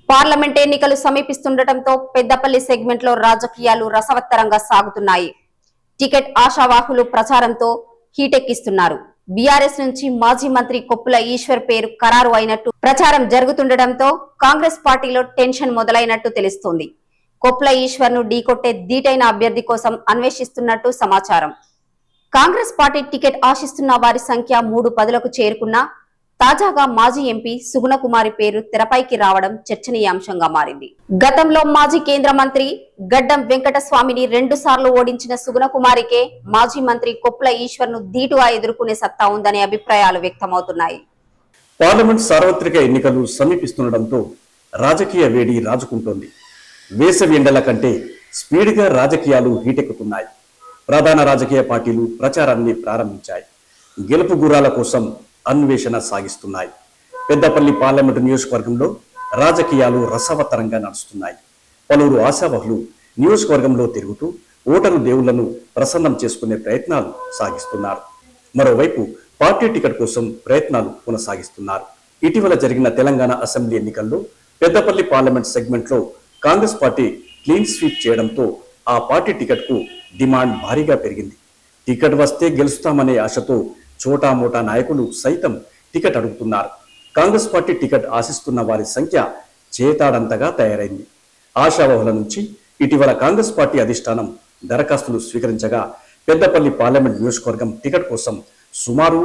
Parliament ఎన్నికలు సమీపిస్తుండటంతో Peddapalli segment లో రాజకీయాలు రసవత్తరంగా సాగుతున్నాయి. టికెట్ ఆశావాహులు ప్రచారంతో హీటెక్కిస్తున్నారు. బీఆర్ఎస్ నుంచి మాజీ మంత్రి కొప్పుల ఈశ్వర్ పేరు ఖరారు అయినట్టు ప్రచారం జరుగుతుండటంతో కాంగ్రెస్ పార్టీలో టెన్షన్ మొదలైనట్టు తెలుస్తోంది. కొప్పుల ఈశ్వర్ ను ఢీకొట్టే ధీటైన అభ్యర్థి కోసం అన్వేషిస్తున్నట్టు సమాచారం. కాంగ్రెస్ పార్టీ టికెట్ ఆశిస్తున్న వారి సంఖ్య 3 పదులకు చేరుకున్నా తాజాగా మాజీ ఎంపీ సుగుణకుమారి పేరు తెరపైకి రావడం చర్చనీయాంశంగా మారింది. గతంలో మాజీ కేంద్ర మంత్రి గడ్డం వెంకటస్వామిని 2 సార్లు ఓడించిన సుగుణకుమారికే మాజీ మంత్రి కొప్పుల ఈశ్వర్ ను ధీటుగా ఎదుర్కొనే సత్తా ఉందనే అభిప్రాయాలు వ్యక్తమవుతున్నాయి. పార్లమెంట్ సార్వత్రిక ఎన్నికలు సమీపిస్తుండటంతో రాజకీయ వేడి రాజుకుంటోంది. వేసవి ఎండల కంటే స్పీడ్గా రాజకీయాలు హీటెక్కుతున్నాయి. ప్రధాన రాజకీయ పార్టీలు ప్రచారాన్ని ప్రారంభించాయి. గెలుపు గుర్రాల కోసం అన్వేషణ సాగిస్తున్నాయి. పెద్దపల్లి పార్లమెంటు నియోజకవర్గంలో రాజకీయాలు రసవత్తరంగా నడుస్తున్నాయి. పలువురు ఆశావహులు నియోజకవర్గంలో తిరుగుతూ ఓటరు దేవుళ్లను ప్రసన్నం చేసుకునే ప్రయత్నాలు సాగిస్తున్నారు. మరోవైపు పార్టీ టికెట్ కోసం ప్రయత్నాలు కొనసాగిస్తున్నారు. ఇటీవల జరిగిన తెలంగాణ అసెంబ్లీ ఎన్నికల్లో పెద్దపల్లి పార్లమెంట్ సెగ్మెంట్ లో కాంగ్రెస్ పార్టీ క్లీన్ స్వీప్ చేయడంతో ఆ పార్టీ టికెట్ కు డిమాండ్ భారీగా పెరిగింది. టికెట్ వస్తే గెలుస్తామనే ఆశతో చోటా మోటా నాయకులు సైతం టికెట్ అడుగుతున్నారు. కాంగ్రెస్ పార్టీ టికెట్ ఆశిస్తున్న వారి సంఖ్య చేతాడంతగా తయారైంది. ఆశావహుల నుంచి ఇటీవల కాంగ్రెస్ పార్టీ అధిష్టానం దరఖాస్తులు స్వీకరించగా పెద్దపల్లి పార్లమెంట్ నియోజకవర్గం టికెట్ కోసం సుమారు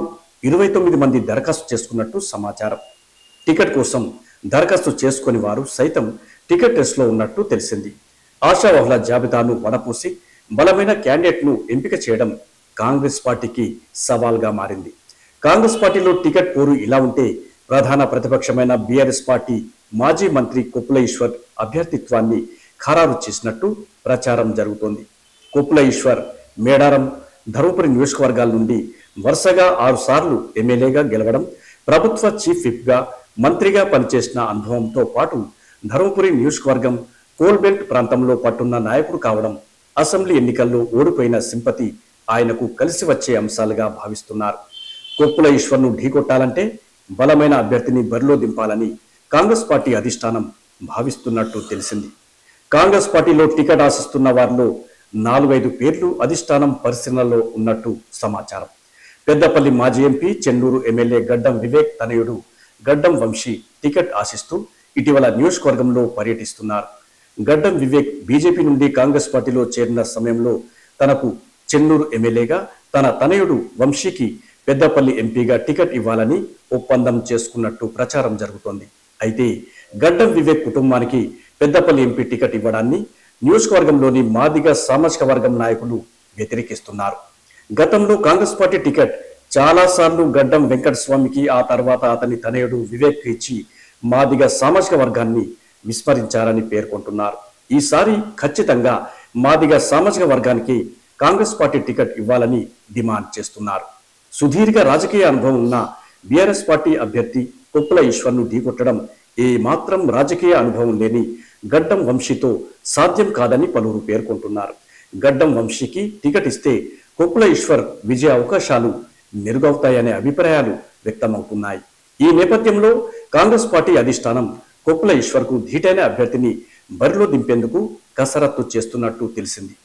29 మంది దరఖాస్తు చేసుకున్నట్టు సమాచారం. టికెట్ కోసం దరఖాస్తు చేసుకుని వారు సైతం టికెట్ టెస్ట్ లో ఉన్నట్టు తెలిసింది. ఆశావహుల జాబితాను వడపోసి బలమైన క్యాండిడేట్ ను ఎంపిక చేయడం కాంగ్రెస్ పార్టీకి సవాల్గా మారింది. కాంగ్రెస్ పార్టీలో టికెట్ పోరు ఇలా ఉంటే ప్రధాన ప్రతిపక్షమైన బీఆర్ఎస్ పార్టీ మాజీ మంత్రి కొప్పుల ఈశ్వర్ అభ్యర్థిత్వాన్ని ఖరారు చేసినట్టు ప్రచారం జరుగుతోంది. కొప్పుల ఈశ్వర్ మేడారం, ధర్మపురి నియోజకవర్గాల నుండి వరుసగా 6 సార్లు ఎమ్మెల్యేగా గెలవడం, ప్రభుత్వ చీఫ్ విప్ గా మంత్రిగా పనిచేసిన అనుభవంతో పాటు ధర్మపురి నియోజకవర్గం కోల్బెల్ట్ ప్రాంతంలో పట్టున్న నాయకుడు కావడం, అసెంబ్లీ ఎన్నికల్లో ఓడిపోయిన సింపతి ఆయనకు కలిసి వచ్చే అంశాలుగా భావిస్తున్నారు. కొప్పుల ఈశ్వర్ను ఢీకొట్టాలంటే బలమైన అభ్యర్థిని బరిలో దింపాలని కాంగ్రెస్ పార్టీ అధిష్టానం భావిస్తున్నట్టు తెలిసింది. కాంగ్రెస్ పార్టీలో టికెట్ ఆశిస్తున్న వారిలో 4-5 పేర్లు అధిష్టానం పరిశీలనలో ఉన్నట్టు సమాచారం. పెద్దపల్లి మాజీ ఎంపీ, చెన్నూరు ఎమ్మెల్యే గడ్డం వివేక్ తనయుడు గడ్డం వంశీ టికెట్ ఆశిస్తూ ఇటీవల నియోజకవర్గంలో పర్యటిస్తున్నారు. గడ్డం వివేక్ బీజేపీ నుండి కాంగ్రెస్ పార్టీలో చేరిన సమయంలో తనకు చెన్నూరు ఎమ్మెల్యేగా, తన తనయుడు వంశీకి పెద్దపల్లి ఎంపీగా టికెట్ ఇవ్వాలని ఒప్పందం చేసుకున్నట్టు ప్రచారం జరుగుతోంది. అయితే గడ్డం వివేక్ కుటుంబానికి పెద్దపల్లి ఎంపీ టికెట్ ఇవ్వడాన్ని నియోజకవర్గంలోని మాదిగ సామాజిక వర్గం నాయకులు వ్యతిరేకిస్తున్నారు. గతంలో కాంగ్రెస్ పార్టీ టికెట్ చాలా సార్లు గడ్డం వెంకటస్వామికి, ఆ తర్వాత అతని తనయుడు వివేక్ ఇచ్చి మాదిగ సామాజిక వర్గాన్ని విస్మరించారని పేర్కొంటున్నారు. ఈసారి ఖచ్చితంగా మాదిగ సామాజిక వర్గానికి కాంగ్రెస్ పార్టీ టికెట్ ఇవ్వాలని డిమాండ్ చేస్తున్నారు. సుదీర్ఘ రాజకీయ అనుభవం ఉన్న బీఆర్ఎస్ పార్టీ అభ్యర్థి కొప్పుల ఈశ్వర్ను ఢీకొట్టడం ఏ మాత్రం రాజకీయ అనుభవం లేని గడ్డం వంశీతో సాధ్యం కాదని పలువురు పేర్కొంటున్నారు. గడ్డం వంశీకి టికెట్ ఇస్తే కొప్పుల ఈశ్వర్ విజయ అవకాశాలు మెరుగవుతాయనే అభిప్రాయాలు వ్యక్తమవుతున్నాయి. ఈ నేపథ్యంలో కాంగ్రెస్ పార్టీ అధిష్టానం కొప్పుల ఈశ్వర్కు ధీటైన అభ్యర్థిని బరిలో దింపేందుకు కసరత్తు చేస్తున్నట్టు తెలిసింది.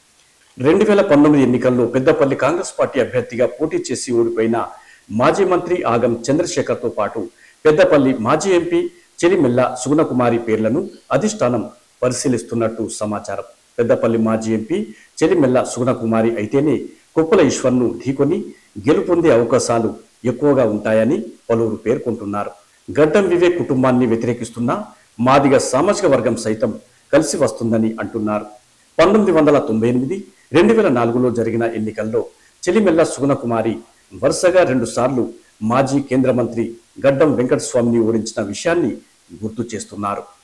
2019 ఎన్నికల్లో పెద్దపల్లి కాంగ్రెస్ పార్టీ అభ్యర్థిగా పోటీ చేసి ఓడిపోయిన మాజీ మంత్రి ఆగం చంద్రశేఖర్తో పాటు పెద్దపల్లి మాజీ ఎంపీ చెలిమెల్ల సుగుణకుమారి పేర్లను అధిష్టానం పరిశీలిస్తున్నట్టు సమాచారం. పెద్దపల్లి మాజీ ఎంపీ చెలిమెల్ల సుగుణకుమారి అయితేనే కొప్పుల ఈశ్వర్ను ఢీకొని గెలుపొందే అవకాశాలు ఎక్కువగా ఉంటాయని పలువురు పేర్కొంటున్నారు. గడ్డం వివేక్ కుటుంబాన్ని వ్యతిరేకిస్తున్న మాదిగ సామాజిక వర్గం సైతం కలిసి వస్తుందని అంటున్నారు. 1998, 2004లో జరిగిన ఎన్నికల్లో చెలిమెల్ల సుగుణకుమారి వరుసగా 2 సార్లు మాజీ కేంద్ర మంత్రి గడ్డం వెంకటస్వామిని ఓడించిన విషయాన్ని గుర్తు చేస్తున్నారు.